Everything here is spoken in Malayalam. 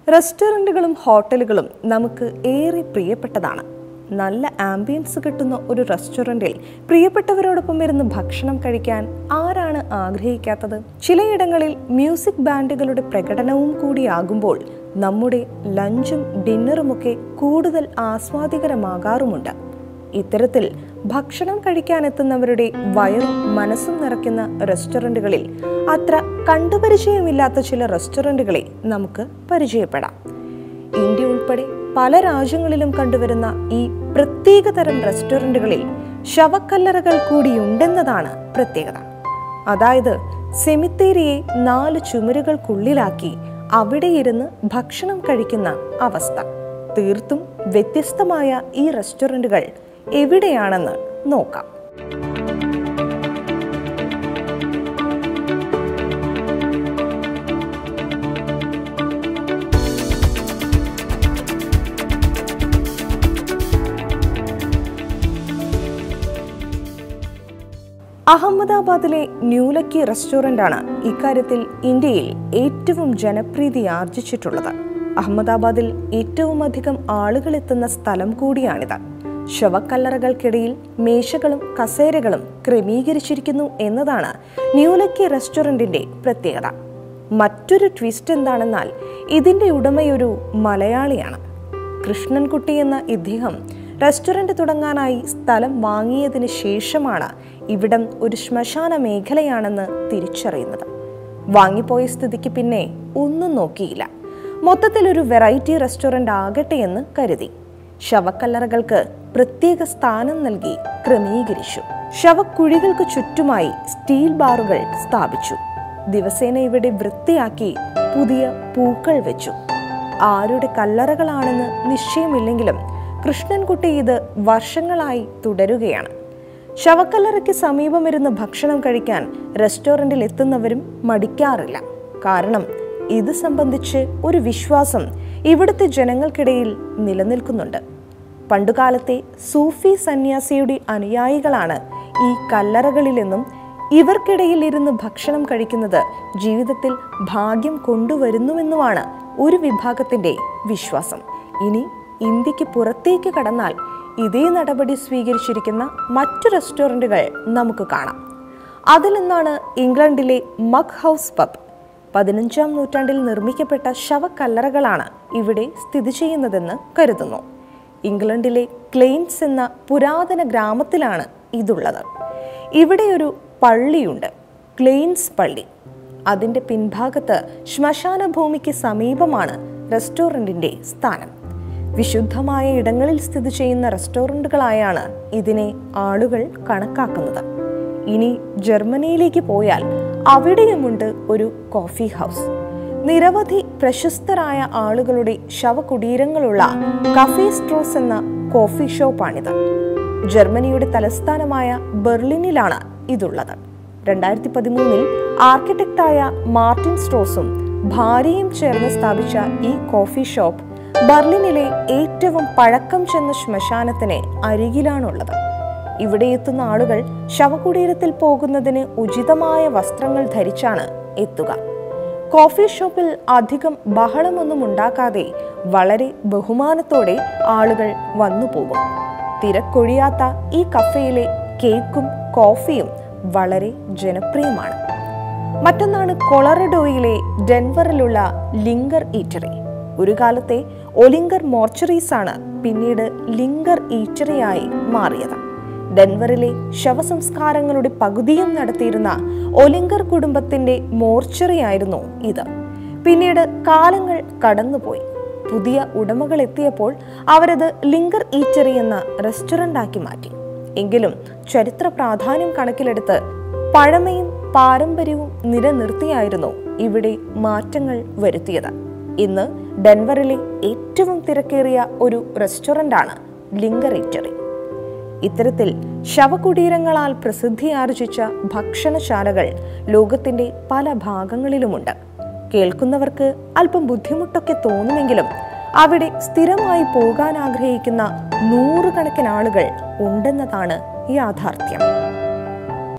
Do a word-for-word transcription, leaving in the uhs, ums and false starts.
റെസ്റ്റോറൻറ്റുകളും ഹോട്ടലുകളും നമുക്ക് ഏറെ പ്രിയപ്പെട്ടതാണ്. നല്ല ആംബിയൻസ് കിട്ടുന്ന ഒരു റെസ്റ്റോറൻറ്റിൽ പ്രിയപ്പെട്ടവരോടൊപ്പം ഇരുന്ന് ഭക്ഷണം കഴിക്കാൻ ആരാണ് ആഗ്രഹിക്കാത്തത്? ചിലയിടങ്ങളിൽ മ്യൂസിക് ബാൻഡുകളുടെ പ്രകടനവും കൂടിയാകുമ്പോൾ നമ്മുടെ ലഞ്ചും ഡിന്നറുമൊക്കെ കൂടുതൽ ആസ്വാദികരമാകാറുമുണ്ട്. ഇത്തരത്തിൽ ഭക്ഷണം കഴിക്കാനെത്തുന്നവരുടെ വയറും മനസ്സും നിറയ്ക്കുന്ന റെസ്റ്റോറൻറ്റുകളിൽ അത്ര കണ്ടുപരിചയമില്ലാത്ത ചില റെസ്റ്റോറൻറ്റുകളെ നമുക്ക് പരിചയപ്പെടാം. ഇന്ത്യ ഉൾപ്പെടെ പല രാജ്യങ്ങളിലും കണ്ടുവരുന്ന ഈ പ്രത്യേകതരം റെസ്റ്റോറൻറ്റുകളിൽ ശവക്കല്ലറകൾ കൂടിയുണ്ടെന്നതാണ് പ്രത്യേകത. അതായത് സെമിത്തേരിയെ നാല് ചുമരുകൾക്കുള്ളിലാക്കി അവിടെ ഇരുന്ന് ഭക്ഷണം കഴിക്കുന്ന അവസ്ഥ. തീർത്തും വ്യത്യസ്തമായ ഈ റെസ്റ്റോറൻറ്റുകൾ എവിടെയാണെന്ന് നോക്കാം. അഹമ്മദാബാദിലെ ന്യൂലക്കി റെസ്റ്റോറൻ്റാണ് ഇക്കാര്യത്തിൽ ഇന്ത്യയിൽ ഏറ്റവും ജനപ്രീതി ആർജിച്ചിട്ടുള്ളത്. അഹമ്മദാബാദിൽ ഏറ്റവും അധികം ആളുകൾ എത്തുന്ന സ്ഥലം കൂടിയാണിത്. ശവക്കല്ലറകൾക്കിടയിൽ മേശകളും കസേരകളും ക്രമീകരിച്ചിരിക്കുന്നു എന്നതാണ് ന്യൂലക്കി റെസ്റ്റോറൻറ്റിൻ്റെ പ്രത്യേകത. മറ്റൊരു ട്വിസ്റ്റ് എന്താണെന്നാൽ ഇതിൻ്റെ ഉടമയൊരു മലയാളിയാണ്. കൃഷ്ണൻകുട്ടി എന്ന ഇദ്ദേഹം റെസ്റ്റോറൻറ്റ് തുടങ്ങാനായി സ്ഥലം വാങ്ങിയതിന് ശേഷമാണ് ഇവിടം ഒരു ശ്മശാന മേഖലയാണെന്ന് തിരിച്ചറിയുന്നത്. വാങ്ങിപ്പോയ സ്ഥിതിക്ക് പിന്നെ ഒന്നും നോക്കിയില്ല. മൊത്തത്തിൽ ഒരു വെറൈറ്റി റെസ്റ്റോറൻ്റ് ആകട്ടെ എന്ന് കരുതി ശവക്കല്ലറകൾക്ക് പ്രത്യേക സ്ഥാനം നൽകി ക്രമീകരിച്ചു. ശവക്കുഴികൾക്ക് ചുറ്റുമായി സ്റ്റീൽ ബാറുകൾ സ്ഥാപിച്ചു. ദിവസേന ഇവിടെ വൃത്തിയാക്കി പുതിയ പൂക്കൾ വെച്ചു. ആരുടെ കല്ലറകളാണെന്ന് നിശ്ചയമില്ലെങ്കിലും കൃഷ്ണൻകുട്ടി ഇത് വർഷങ്ങളായി തുടരുകയാണ്. ശവക്കല്ലറയ്ക്ക് സമീപമിരുന്ന് ഭക്ഷണം കഴിക്കാൻ റെസ്റ്റോറൻറ്റിൽ എത്തുന്നവരും മടിക്കാറില്ല. കാരണം ഇത് സംബന്ധിച്ച് ഒരു വിശ്വാസം ഇവിടുത്തെ ജനങ്ങൾക്കിടയിൽ നിലനിൽക്കുന്നുണ്ട്. പണ്ടുകാലത്തെ സൂഫി സന്യാസിയുടെ അനുയായികളാണ് ഈ കല്ലറകളിലെന്നും ഇവർക്കിടയിൽ ഇരുന്ന് ഭക്ഷണം കഴിക്കുന്നത് ജീവിതത്തിൽ ഭാഗ്യം കൊണ്ടുവരുന്നുവെന്നുമാണ് ഒരു വിഭാഗത്തിൻ്റെ വിശ്വാസം. ഇനി ഇന്ത്യക്ക് പുറത്തേക്ക് കടന്നാൽ ഇതേ നടപടി സ്വീകരിച്ചിരിക്കുന്ന മറ്റു റെസ്റ്റോറൻറ്റുകൾ നമുക്ക് കാണാം. അതിലൊന്നാണ് ഇംഗ്ലണ്ടിലെ മഗ് ഹൗസ് പബ്. പതിനഞ്ചാം നൂറ്റാണ്ടിൽ നിർമ്മിക്കപ്പെട്ട ശവക്കല്ലറകളാണ് ഇവിടെ സ്ഥിതി ചെയ്യുന്നതെന്ന് കരുതുന്നു. ഇംഗ്ലണ്ടിലെ ക്ലെയിൻസ് എന്ന പുരാതന ഗ്രാമത്തിലാണ് ഇതുള്ളത്. ഇവിടെ ഒരു പള്ളിയുണ്ട്, ക്ലെയിൻസ് പള്ളി. അതിൻ്റെ പിൻഭാഗത്ത് ശ്മശാന ഭൂമിക്ക് സമീപമാണ് റെസ്റ്റോറൻറ്റിൻ്റെ സ്ഥാനം. വിശുദ്ധമായ ഇടങ്ങളിൽ സ്ഥിതി ചെയ്യുന്ന റെസ്റ്റോറൻറ്റുകളായാണ് ഇതിനെ ആളുകൾ കണക്കാക്കുന്നത്. ഇനി ജർമ്മനിയിലേക്ക് പോയാൽ അവിടെയുമുണ്ട് ഒരു കോഫി ഹൗസ്. നിരവധി പ്രശസ്തരായ ആളുകളുടെ ശവകുടീരങ്ങളുള്ള കഫേ സ്ട്രോസ് എന്ന കോഫി ഷോപ്പാണിത്. ജർമ്മനിയുടെ തലസ്ഥാനമായ ബെർലിനിലാണ് ഇതുള്ളത്. രണ്ടായിരത്തി പതിമൂന്നിൽ ആർക്കിടെക്റ്റായ മാർട്ടിൻ സ്ട്രോസും ഭാര്യയും ചേർന്ന് സ്ഥാപിച്ച ഈ കോഫി ഷോപ്പ് ബെർലിനിലെ ഏറ്റവും പഴക്കം ചെന്ന ശ്മശാനത്തിന് അരികിലാണുള്ളത്. ഇവിടെ എത്തുന്ന ആളുകൾ ശവകുടീരത്തിൽ പോകുന്നതിന് ഉചിതമായ വസ്ത്രങ്ങൾ ധരിച്ചാണ് എത്തുക. കോഫി ഷോപ്പിൽ അധികം ബഹളമൊന്നും ഉണ്ടാക്കാതെ വളരെ ബഹുമാനത്തോടെ ആളുകൾ വന്നു പോകും. തിരക്കൊഴിയാത്ത ഈ കഫേയിലെ കേക്കും കോഫിയും വളരെ ജനപ്രിയമാണ്. മറ്റൊന്നാണ് കൊളറഡോയിലെ ഡെൻവറിലുള്ള ലിങ്കർ ഈറ്ററി. ഒരു കാലത്തെ ഒലിങ്കർ മോർച്ചറീസ് ആണ് പിന്നീട് ലിങ്കർ ഈറ്ററിയായി മാറിയത്. ഡെൻവറിലെ ശവസംസ്കാരങ്ങളുടെ പകുതിയും നടത്തിയിരുന്ന ഒലിങ്കർ കുടുംബത്തിന്റെ മോർച്ചറി ആയിരുന്നു ഇത്. പിന്നീട് കാലങ്ങൾ കടന്നുപോയി. പുതിയ ഉടമകൾ എത്തിയപ്പോൾ അവരത് ലിങ്കർ ഈറ്ററി എന്ന റെസ്റ്റോറൻ്റ് ആക്കി മാറ്റി. എങ്കിലും ചരിത്ര പ്രാധാന്യം കണക്കിലെടുത്ത് പഴമയും പാരമ്പര്യവും നിലനിർത്തിയായിരുന്നു ഇവിടെ മാറ്റങ്ങൾ വരുത്തിയത്. ഇന്ന് ഡെൻവറിലെ ഏറ്റവും തിരക്കേറിയ ഒരു റെസ്റ്റോറൻ്റാണ് ലിങ്കർ ഈറ്ററി. ഇത്തരത്തിൽ ശവകുടീരങ്ങളാൽ പ്രസിദ്ധിയാർജിച്ച ഭക്ഷണശാലകൾ ലോകത്തിൻ്റെ പല ഭാഗങ്ങളിലുമുണ്ട്. കേൾക്കുന്നവർക്ക് അല്പം ബുദ്ധിമുട്ടൊക്കെ തോന്നുമെങ്കിലും അവിടെ സ്ഥിരമായി പോകാൻ ആഗ്രഹിക്കുന്ന നൂറുകണക്കിന് ആളുകൾ ഉണ്ടെന്നതാണ് യാഥാർത്ഥ്യം.